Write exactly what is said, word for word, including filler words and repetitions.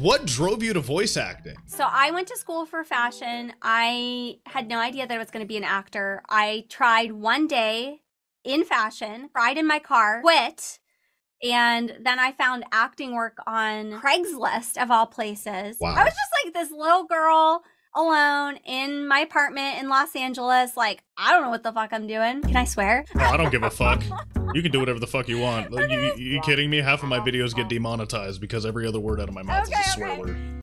what drove you to voice acting? So I went to school for fashion. I had no idea that I was going to be an actor. I tried one day in fashion, cried in my car, quit, and then I found acting work on Craigslist of all places. Wow. I was just like this little girl alone in my apartment in Los Angeles. Like, I don't know what the fuck I'm doing. Can I swear? Oh, I don't give a fuck. You can do whatever the fuck you want. Like, you, you kidding me? Half of my videos get demonetized because every other word out of my mouth Okay, is a swear okay. word.